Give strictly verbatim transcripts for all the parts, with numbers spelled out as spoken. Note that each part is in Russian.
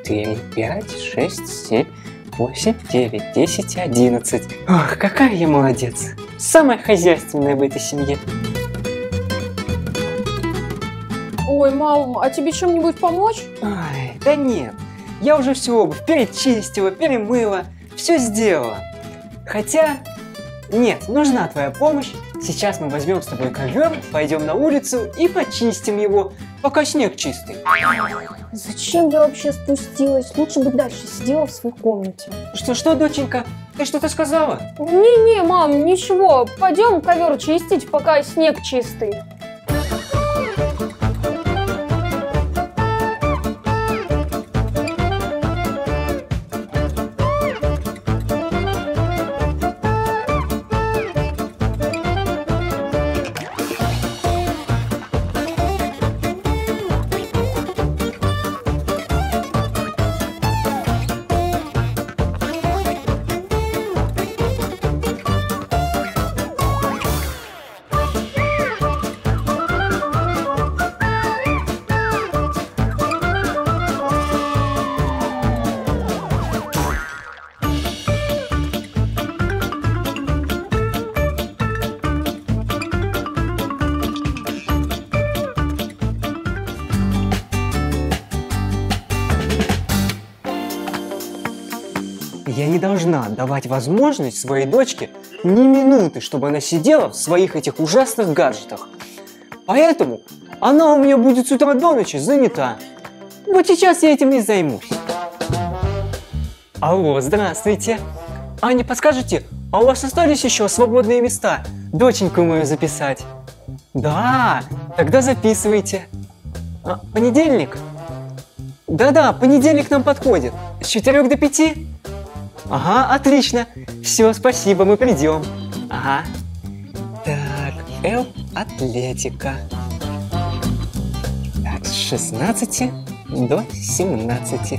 четыре, пять, шесть, семь, восемь, девять, десять, одиннадцать. Ох, какая я молодец. Самая хозяйственная в этой семье. Ой, мам, а тебе чем-нибудь помочь? Ой, да нет. Я уже всю обувь перечистила, перемыла, все сделала. Хотя, нет, нужна твоя помощь. Сейчас мы возьмем с тобой ковер, пойдем на улицу и почистим его, пока снег чистый. Зачем я вообще спустилась? Лучше бы дальше сидела в своей комнате. Что-что, доченька? Ты что-то сказала? Не-не, мам, ничего. Пойдем ковер чистить, пока снег чистый. Я не должна давать возможность своей дочке ни минуты, чтобы она сидела в своих этих ужасных гаджетах. Поэтому она у меня будет с утра до ночи занята. Вот сейчас я этим и займусь. Алло, здравствуйте. А не подскажете, а у вас остались еще свободные места? Доченьку мою записать. Да, тогда записывайте. А, понедельник? Да-да, понедельник нам подходит. С четырёх до пяти? Ага, отлично. Все, спасибо, мы придем. Ага. Так, Л атлетика. Так, с шестнадцати до семнадцати.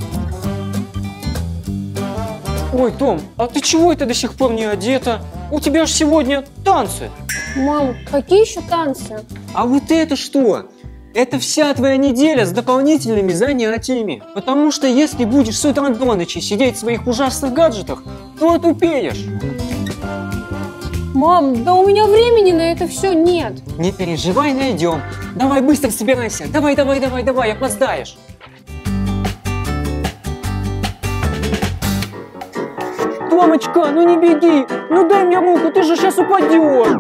Ой, Том, а ты чего это до сих пор не одета? У тебя же сегодня танцы. Мам, какие еще танцы? А вот это что? Это вся твоя неделя с дополнительными занятиями. Потому что если будешь с утра до ночи сидеть в своих ужасных гаджетах, то отупеешь. Мам, да у меня времени на это все нет. Не переживай, найдем. Давай быстро собирайся. Давай, давай, давай, давай, опоздаешь. Томочка, ну не беги. Ну дай мне руку, ты же сейчас упадешь.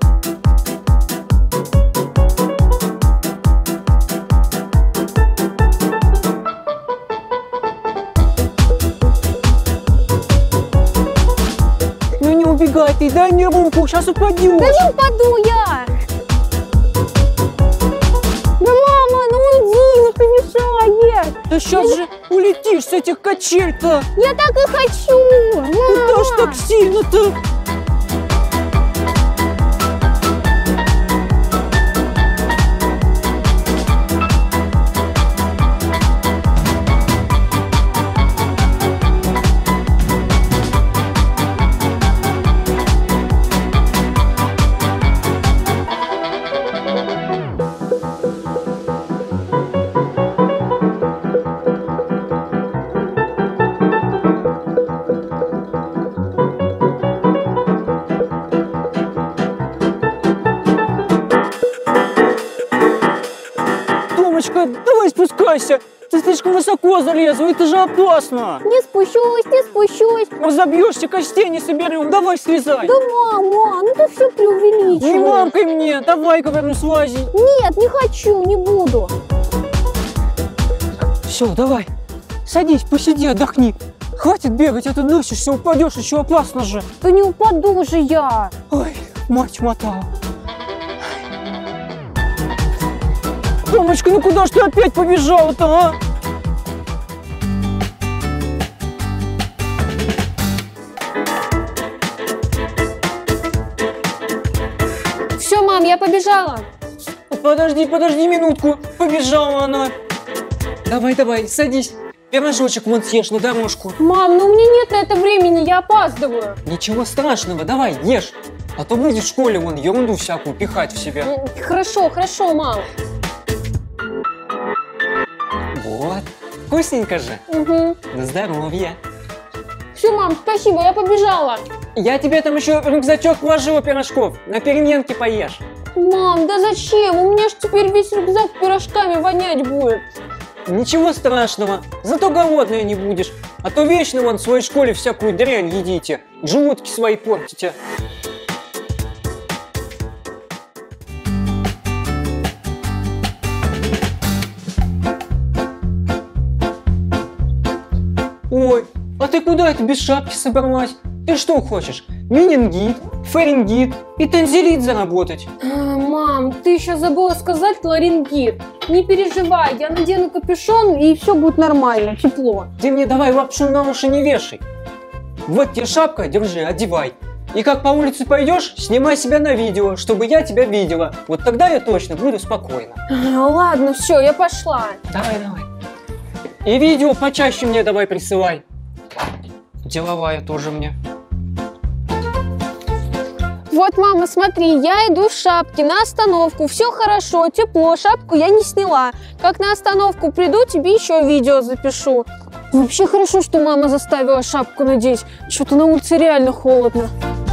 Убегай ты, дай мне руку, сейчас упадешь. Да не упаду я. Да мама, ну уйди, ну ты мешаешь. Да сейчас я... же улетишь с этих качель-то. Я так и хочу. Мама. Куда ж так сильно-то? Давай спускайся! Ты слишком высоко залезла, это же опасно! Не спущусь, не спущусь! Разобьешься, костей не соберем, давай слезай! Да мама, ну ты все преувеличиваешь! Не мамкай мне, давай, говорю, слази! Нет, не хочу, не буду! Все, давай, садись, посиди, отдохни! Хватит бегать, а ты носишься, упадешь, еще опасно же! Да не упаду же я! Ой, мать мотала! Томочка, ну куда ж ты опять побежала-то, а? Все, мам, я побежала. Подожди, подожди минутку. Побежала она. Давай, давай, садись. Пирожочек вон съешь на дорожку. Мам, ну у меня нет на это времени, я опаздываю. Ничего страшного, давай, ешь. А то будешь в школе вон ерунду всякую пихать в себя. Хорошо, хорошо, мам. Вот, Вкусненько же? Угу. На здоровье. Все, мам, спасибо, я побежала. Я тебе там еще рюкзачок вложила пирожков. На переменке поешь. Мам, да зачем? У меня ж теперь весь рюкзак пирожками вонять будет. Ничего страшного, зато голодная не будешь. А то вечно вон в своей школе всякую дрянь едите. Желудки свои портите. Ой, а ты куда это без шапки собралась? Ты что хочешь? Менингит, фарингит и танзелит заработать? А, мам, ты еще забыла сказать ларингит. Не переживай, я надену капюшон и все будет нормально, тепло. Ты мне давай лапшу на уши не вешай. Вот тебе шапка, держи, одевай. И как по улице пойдешь, снимай себя на видео, чтобы я тебя видела. Вот тогда я точно буду спокойна. А, ладно, все, я пошла. Давай, давай. И видео почаще мне давай присылай. Деловая тоже мне. Вот, мама, смотри, я иду в шапке на остановку, все хорошо, тепло, шапку я не сняла. Как на остановку приду, тебе еще видео запишу. Вообще хорошо, что мама заставила шапку надеть, что-то на улице реально холодно.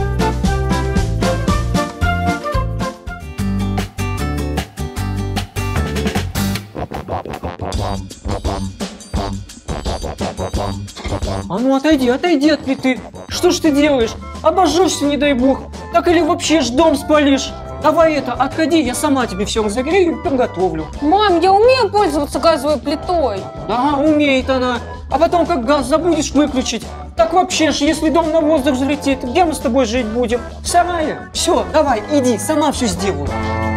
А ну отойди, отойди от плиты. Что ж ты делаешь? Обожжешься, не дай бог. Так или вообще ж дом спалишь. Давай это, отходи, я сама тебе все разогрею и приготовлю. Мам, я умею пользоваться газовой плитой. Да, умеет она. А потом, как газ забудешь выключить, так вообще ж, если дом на воздух взлетит, где мы с тобой жить будем? В сарае? Все, давай, иди, сама все сделаю.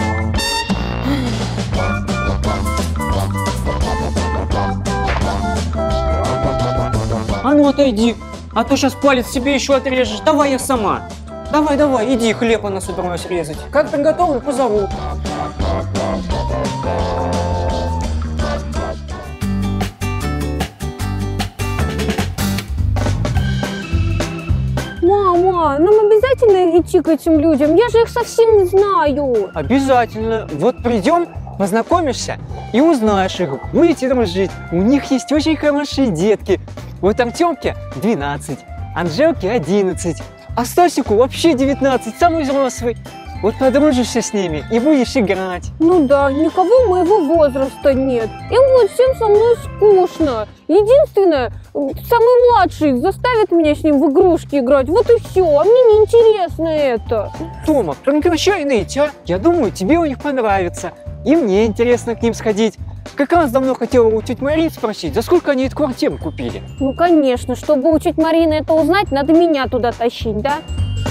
А ну отойди, а то сейчас палец себе еще отрежешь. Давай я сама. Давай, давай, иди, хлеб она собралась резать. Как приготовлю, позову. Мама, нам обязательно идти к этим людям? Я же их совсем не знаю. Обязательно. Вот придем, познакомишься и узнаешь их. Будете дружить. У них есть очень хорошие детки. Вот Артемке двенадцать, Анжелке одиннадцать, а Стасику вообще девятнадцать, самый взрослый. Вот подружишься с ними и будешь играть. Ну да, никого моего возраста нет. Им будет всем со мной скучно. Единственное, самый младший заставит меня с ним в игрушки играть. Вот и все, а мне не интересно это. Тома, прекращай ныть, а? Я думаю, тебе у них понравится. И мне интересно к ним сходить. Как раз давно хотела у тети Марии спросить, за сколько они эту квартиру купили? Ну конечно, чтобы у тети Марины это узнать, надо меня туда тащить, да?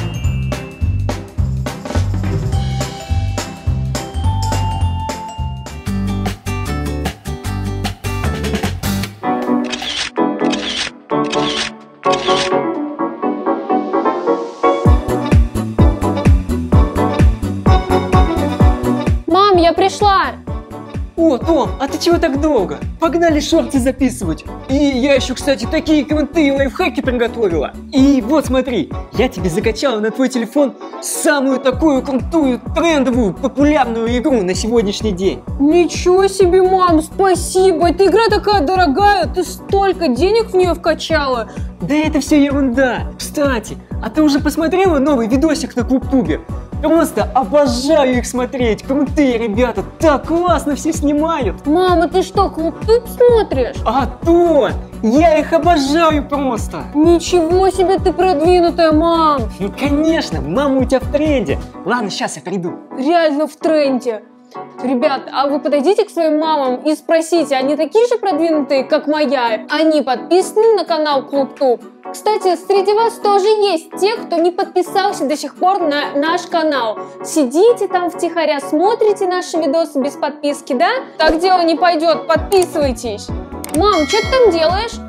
Мам, я пришла! О, Том, а ты чего так долго? Погнали шорты записывать. И я еще, кстати, такие крутые лайфхаки приготовила. И вот смотри, я тебе закачала на твой телефон самую такую крутую, трендовую, популярную игру на сегодняшний день. Ничего себе, мам, спасибо! Эта игра такая дорогая, ты столько денег в нее вкачала. Да это все ерунда. Кстати, а ты уже посмотрела новый видосик на Клубтубе? Просто обожаю их смотреть, крутые ребята, так классно все снимают. Мама, ты что, Клубтуб смотришь? А то, я их обожаю просто. Ничего себе ты продвинутая, мам. Ну конечно, мама у тебя в тренде. Ладно, сейчас я приду. Реально в тренде. Ребят, а вы подойдите к своим мамам и спросите, они такие же продвинутые, как моя? Они подписаны на канал Клубтуб? Кстати, среди вас тоже есть те, кто не подписался до сих пор на наш канал. Сидите там втихаря, смотрите наши видосы без подписки, да? Так дело не пойдет, подписывайтесь. Мам, что ты там делаешь?